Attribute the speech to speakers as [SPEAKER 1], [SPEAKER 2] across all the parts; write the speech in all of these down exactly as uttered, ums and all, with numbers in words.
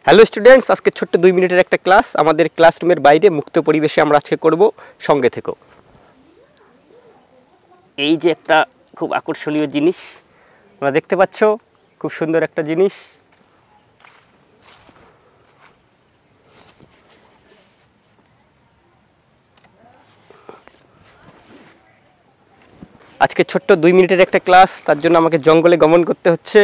[SPEAKER 1] Hello students, আজকে ছোট্ট দুই মিনিটের একটা ক্লাস আমাদের ক্লাসরুমের বাইরে মুক্ত পরিবেশে আমরা আজকে করব। সঙ্গে থেকো। এই যে একটা খুব আকর্ষণীয় জিনিস তোমরা দেখতে পাচ্ছ, খুব সুন্দর একটা জিনিস। আজকে ছোট্ট দুই মিনিটের একটা ক্লাস, তার জন্য আমাকে জঙ্গলে গমন করতে হচ্ছে।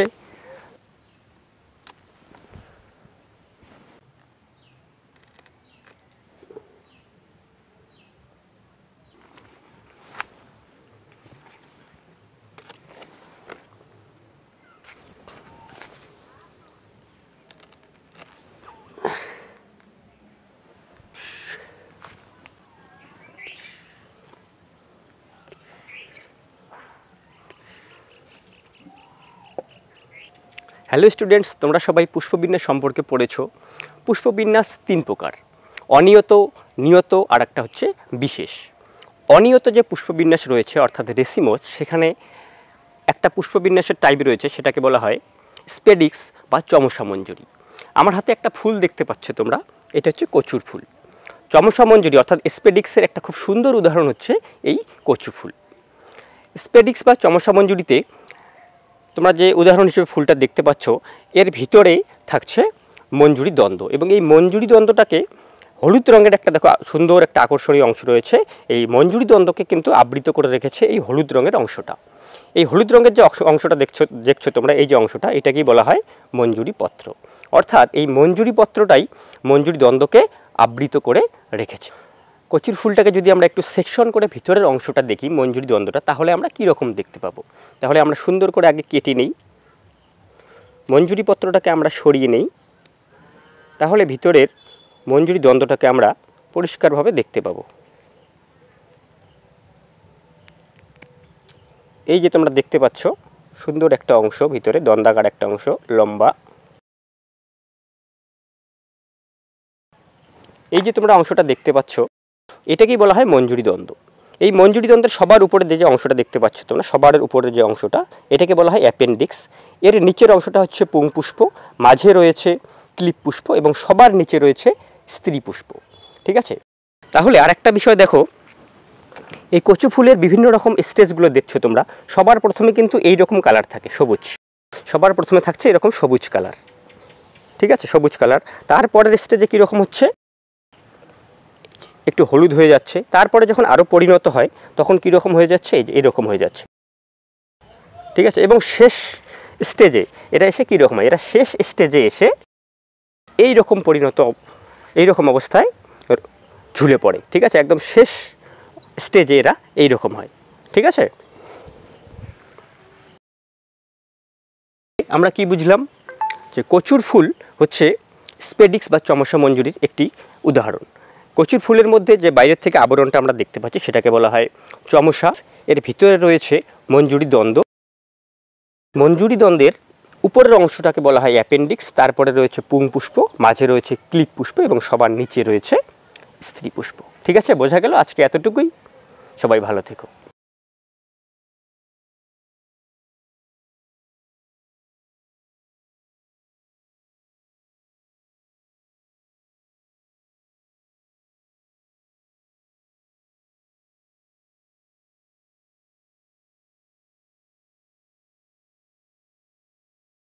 [SPEAKER 1] হ্যালো স্টুডেন্টস, তোমরা সবাই পুষ্পবিন্যাস সম্পর্কে পড়েছো। পুষ্পবিন্যাস তিন প্রকার: অনিয়ত, নিয়ত আর একটা হচ্ছে বিশেষ। অনিয়ত যে পুষ্পবিন্যাস রয়েছে অর্থাৎ রেসিমোস, সেখানে একটা পুষ্পবিন্যাসের টাইপ রয়েছে, সেটাকে বলা হয় স্পেডিক্স বা চমসা মঞ্জুরি। আমার হাতে একটা ফুল দেখতে পাচ্ছ তোমরা, এটা হচ্ছে কচুর ফুল। চমসা মঞ্জুরি অর্থাৎ স্পেডিক্সের একটা খুব সুন্দর উদাহরণ হচ্ছে এই কচু ফুল। স্পেডিক্স বা চমসা মঞ্জুরিতে তোমরা যে উদাহরণ হিসেবে ফুলটা দেখতে পাচ্ছ, এর ভিতরে থাকছে মঞ্জুরি দ্বন্দ্ব, এবং এই মঞ্জুরি দ্বন্দ্বটাকে হলুদ রঙের একটা দেখো সুন্দর একটা আকর্ষণীয় অংশ রয়েছে। এই মঞ্জুরি দ্বন্দ্বকে কিন্তু আবৃত করে রেখেছে এই হলুদ রঙের অংশটা। এই হলুদ রঙের যে অংশটা দেখছো দেখছো তোমরা, এই যে অংশটা, এটাকেই বলা হয় মঞ্জুরি পত্র। অর্থাৎ এই মঞ্জুরি পত্রটাই মঞ্জুরি দ্বন্দ্বকে আবৃত করে রেখেছে। কচুর ফুলটাকে যদি আমরা একটু সেকশন করে ভিতরের অংশটা দেখি, মঞ্জুরি দ্বন্দ্বটা, তাহলে আমরা কী রকম দেখতে পাবো। তাহলে আমরা সুন্দর করে আগে কেটে নেই, মঞ্জুরি পত্রটাকে আমরা সরিয়ে নেই, তাহলে ভিতরের মঞ্জুরি দ্বন্দ্বটাকে আমরা পরিষ্কারভাবে দেখতে পাবো। এই যে তোমরা দেখতে পাচ্ছ সুন্দর একটা অংশ, ভিতরে দন্দাকার একটা অংশ, লম্বা। এই যে তোমরা অংশটা দেখতে পাচ্ছ, এটাকেই বলা হয় মঞ্জুরি দ্বন্দ্ব। এই মঞ্জুরি দ্বন্দ্বের সবার উপরে যে অংশটা দেখতে পাচ্ছ তোমরা, সবার উপরে যে অংশটা, এটাকে বলা হয় অ্যাপেন্ডিক্স। এর নিচের অংশটা হচ্ছে পুংপুষ্প, মাঝে রয়েছে ক্লিপ পুষ্প এবং সবার নিচে রয়েছে স্ত্রী পুষ্প। ঠিক আছে, তাহলে আর একটা বিষয় দেখো, এই কচু ফুলের বিভিন্ন রকম স্টেজগুলো দেখছো তোমরা। সবার প্রথমে কিন্তু এই রকম কালার থাকে, সবুজ। সবার প্রথমে থাকছে এরকম সবুজ কালার, ঠিক আছে, সবুজ কালার। তারপরের স্টেজে কীরকম হচ্ছে, একটু হলুদ হয়ে যাচ্ছে। তারপরে যখন আরও পরিণত হয় তখন কীরকম হয়ে যাচ্ছে, এই যে এরকম হয়ে যাচ্ছে, ঠিক আছে। এবং শেষ স্টেজে এটা এসে কীরকম হয়, এরা শেষ স্টেজে এসে এই রকম পরিণত, এই রকম অবস্থায় ঝুলে পড়ে, ঠিক আছে। একদম শেষ স্টেজে এরা এই রকম হয়, ঠিক আছে। আমরা কি বুঝলাম, যে কচুর ফুল হচ্ছে স্পেডিক্স বা চমসা মঞ্জুরির একটি উদাহরণ। কচুর ফুলের মধ্যে যে বাইরের থেকে আবরণটা আমরা দেখতে পাচ্ছি, সেটাকে বলা হয় চমসা। এর ভিতরে রয়েছে মঞ্জুরি দ্বন্দ্ব। মঞ্জুরি দ্বন্দ্বের উপরের অংশটাকে বলা হয় অ্যাপেন্ডিক্স। তারপরে রয়েছে পুংপুষ্প, মাঝে রয়েছে ক্লিপ পুষ্প এবং সবার নিচে রয়েছে স্ত্রী পুষ্প। ঠিক আছে, বোঝা গেল। আজকে এতটুকুই। সবাই ভালো থেকো।